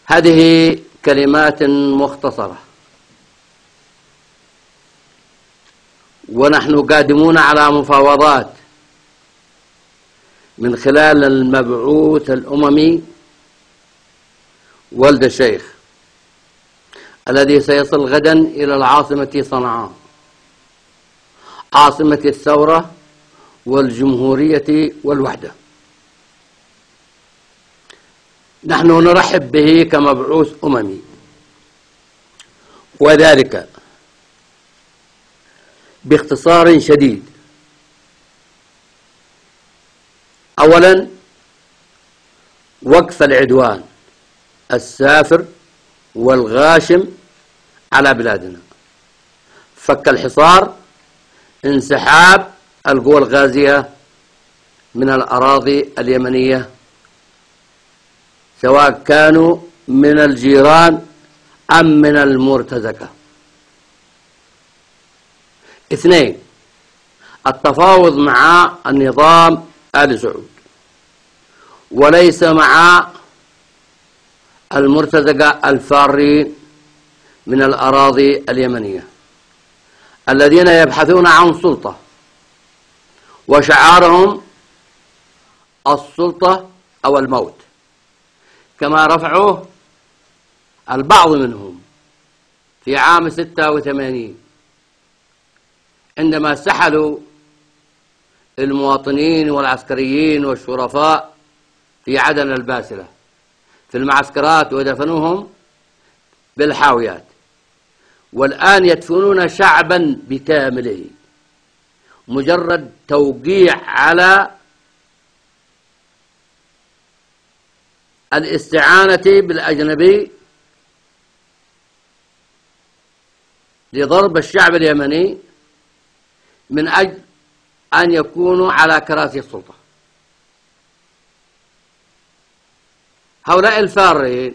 هذه كلمات مختصرة، ونحن قادمون على مفاوضات من خلال المبعوث الأممي ولد الشيخ الذي سيصل غدا إلى العاصمة صنعاء عاصمة الثورة والجمهورية والوحدة. نحن نرحب به كمبعوث أممي، وذلك باختصار شديد. أولا، وقف العدوان السافر والغاشم على بلادنا، فك الحصار، انسحاب القوى الغازية من الأراضي اليمنية سواء كانوا من الجيران أم من المرتزقة. اثنين، التفاوض مع النظام آل سعود وليس مع المرتزقة الفارين من الأراضي اليمنية الذين يبحثون عن سلطة وشعارهم السلطة أو الموت، كما رفعوه البعض منهم في عام 86 عندما سحلوا المواطنين والعسكريين والشرفاء في عدن الباسلة في المعسكرات ودفنوهم بالحاويات، والآن يدفنون شعبا بكامله مجرد توقيع على الاستعانة بالأجنبي لضرب الشعب اليمني من أجل أن يكونوا على كراسي السلطة. هؤلاء الفارين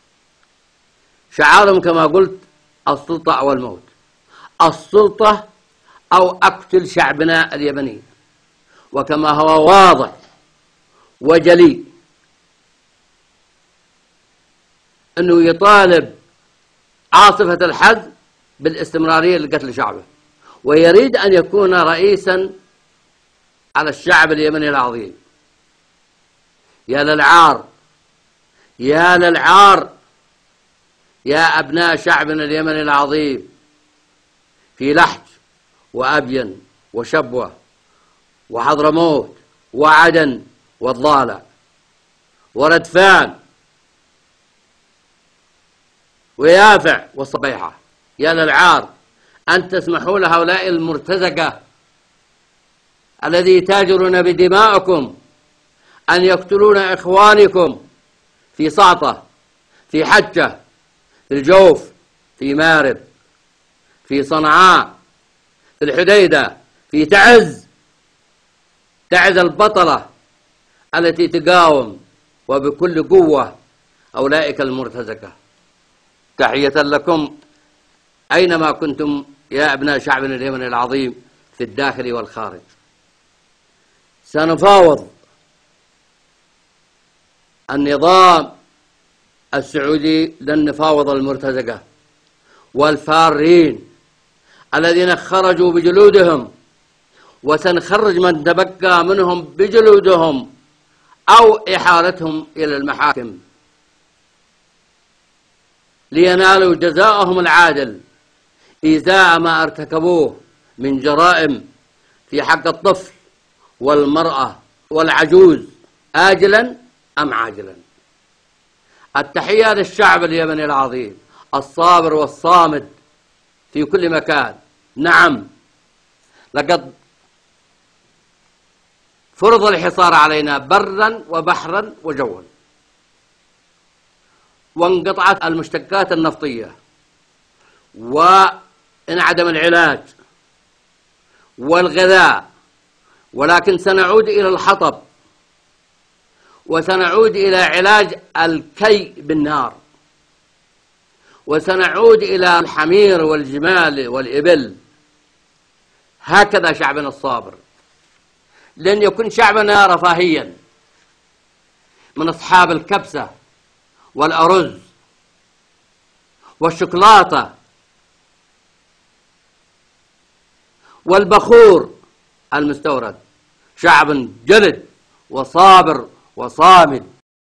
شعارهم كما قلت السلطة أو الموت، السلطة أو أقتل شعبنا اليمني، وكما هو واضح وجلي أنه يطالب عاصفة الحزب بالاستمرارية لقتل شعبه، ويريد أن يكون رئيسا على الشعب اليمني العظيم. يا للعار، يا للعار يا أبناء شعبنا اليمني العظيم في لحج وأبين وشبوة وحضرموت وعدن والضالع وردفان ويافع والصبيحة. يا للعار أن تسمحوا لهؤلاء المرتزقة الذي يتاجرون بدمائكم أن يقتلون إخوانكم في صعطة، في حجة، في الجوف، في مارب، في صنعاء، في الحديدة، في تعز البطلة التي تقاوم وبكل قوة أولئك المرتزقة. تحية لكم أينما كنتم يا أبناء شعبنا اليمني العظيم في الداخل والخارج. سنفاوض النظام السعودي، لن نفاوض المرتزقة والفارين الذين خرجوا بجلودهم، وسنخرج من تبقى منهم بجلودهم أو إحالتهم إلى المحاكم لينالوا جزاءهم العادل إزاء ما ارتكبوه من جرائم في حق الطفل والمرأة والعجوز آجلا أم عاجلا. التحية للشعب اليمني العظيم الصابر والصامد في كل مكان. نعم، لقد فرض الحصار علينا برا وبحرا وجوا، وانقطعت المشتقات النفطية، وانعدم العلاج والغذاء، ولكن سنعود إلى الحطب، وسنعود إلى علاج الكي بالنار، وسنعود إلى الحمير والجمال والإبل. هكذا شعبنا الصابر. لن يكون شعبنا رفاهيا من أصحاب الكبسة والأرز والشوكولاتة والبخور المستورد. شعب جلد وصابر وصامد